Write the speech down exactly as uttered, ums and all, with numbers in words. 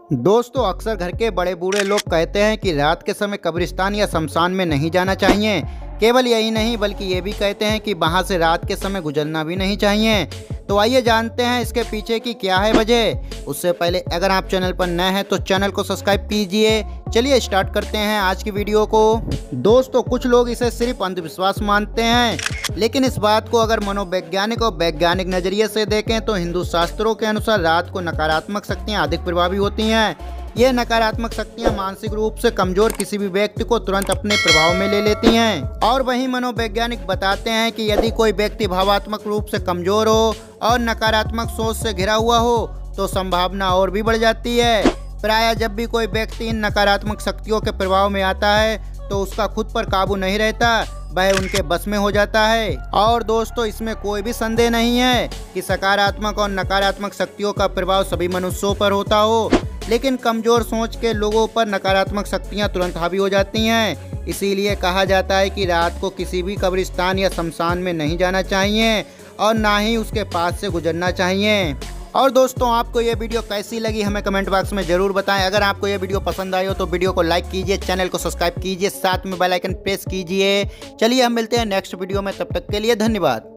दोस्तों, अक्सर घर के बड़े बूढ़े लोग कहते हैं कि रात के समय कब्रिस्तान या शमशान में नहीं जाना चाहिए। केवल यही नहीं बल्कि ये भी कहते हैं कि वहां से रात के समय गुजरना भी नहीं चाहिए। तो आइए जानते हैं इसके पीछे की क्या है वजह। उससे पहले अगर आप चैनल पर नए हैं तो चैनल को सब्सक्राइब कीजिए। चलिए स्टार्ट करते हैं आज की वीडियो को। दोस्तों, कुछ लोग इसे सिर्फ अंधविश्वास मानते हैं, लेकिन इस बात को अगर मनोवैज्ञानिक और वैज्ञानिक नजरिए से देखें तो हिंदू शास्त्रों के अनुसार रात को नकारात्मक शक्तियां अधिक प्रभावी होती हैं। ये नकारात्मक शक्तियां मानसिक रूप से कमजोर किसी भी व्यक्ति को तुरंत अपने प्रभाव में ले लेती हैं। और वहीं मनोवैज्ञानिक बताते हैं कि यदि कोई व्यक्ति भावात्मक रूप से कमजोर हो और नकारात्मक सोच से घिरा हुआ हो तो संभावना और भी बढ़ जाती है। प्रायः जब भी कोई व्यक्ति इन नकारात्मक शक्तियों के प्रभाव में आता है तो उसका खुद पर काबू नहीं रहता, वह उनके बस में हो जाता है। और दोस्तों, इसमें कोई भी संदेह नहीं है कि सकारात्मक और नकारात्मक शक्तियों का प्रभाव सभी मनुष्यों पर होता हो, लेकिन कमजोर सोच के लोगों पर नकारात्मक शक्तियां तुरंत हावी हो जाती हैं। इसीलिए कहा जाता है कि रात को किसी भी कब्रिस्तान या शमशान में नहीं जाना चाहिए और ना ही उसके पास से गुजरना चाहिए। और दोस्तों, आपको ये वीडियो कैसी लगी हमें कमेंट बॉक्स में जरूर बताएं। अगर आपको ये वीडियो पसंद आई हो तो वीडियो को लाइक कीजिए, चैनल को सब्सक्राइब कीजिए, साथ में बेल आइकन प्रेस कीजिए। चलिए हम मिलते हैं नेक्स्ट वीडियो में, तब तक के लिए धन्यवाद।